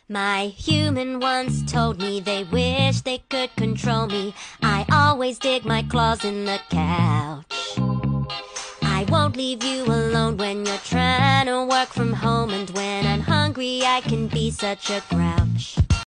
My human once told me they wish they could control me. I always dig my claws in the couch. I won't leave you alone when you're trying to work from home, and when I'm hungry I can be such a grouch.